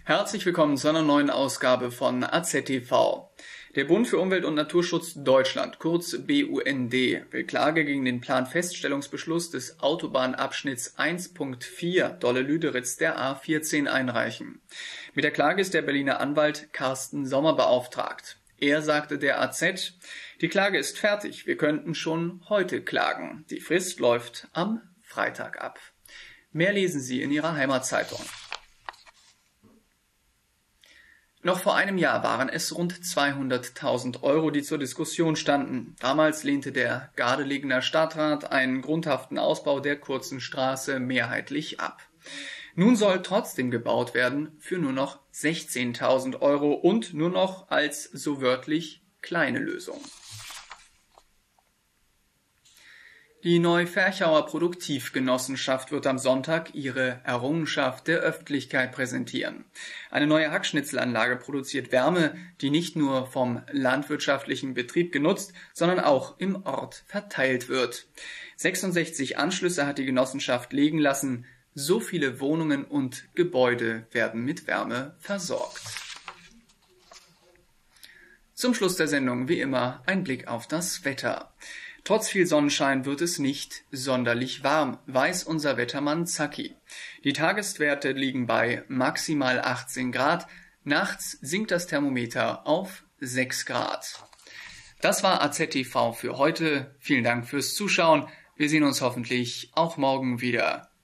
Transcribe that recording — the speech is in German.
Herzlich willkommen zu einer neuen Ausgabe von AZ-TV. Der Bund für Umwelt und Naturschutz Deutschland, kurz BUND, will Klage gegen den Planfeststellungsbeschluss des Autobahnabschnitts 1.4 Dolle-Lüderitz der A14 einreichen. Mit der Klage ist der Berliner Anwalt Carsten Sommer beauftragt. Er sagte der AZ, die Klage ist fertig, wir könnten schon heute klagen. Die Frist läuft am Freitag ab. Mehr lesen Sie in Ihrer Heimatzeitung. Noch vor einem Jahr waren es rund 200.000 Euro, die zur Diskussion standen. Damals lehnte der Gardelegen Stadtrat einen grundhaften Ausbau der kurzen Straße mehrheitlich ab. Nun soll trotzdem gebaut werden für nur noch 16.000 Euro und nur noch als so wörtlich kleine Lösung. Die Neu-Ferchauer Produktivgenossenschaft wird am Sonntag ihre Errungenschaft der Öffentlichkeit präsentieren. Eine neue Hackschnitzelanlage produziert Wärme, die nicht nur vom landwirtschaftlichen Betrieb genutzt, sondern auch im Ort verteilt wird. 66 Anschlüsse hat die Genossenschaft legen lassen. So viele Wohnungen und Gebäude werden mit Wärme versorgt. Zum Schluss der Sendung wie immer ein Blick auf das Wetter. Trotz viel Sonnenschein wird es nicht sonderlich warm, weiß unser Wettermann Zacki. Die Tageswerte liegen bei maximal 18 Grad, nachts sinkt das Thermometer auf 6 Grad. Das war AZ-TV für heute. Vielen Dank fürs Zuschauen. Wir sehen uns hoffentlich auch morgen wieder.